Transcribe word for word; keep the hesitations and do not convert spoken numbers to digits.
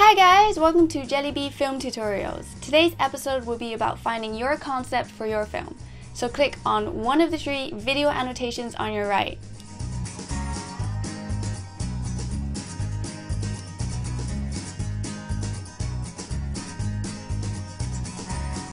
Hi guys, welcome to JellyBee Film Tutorials. Today's episode will be about finding your concept for your film. So click on one of the three video annotations on your right.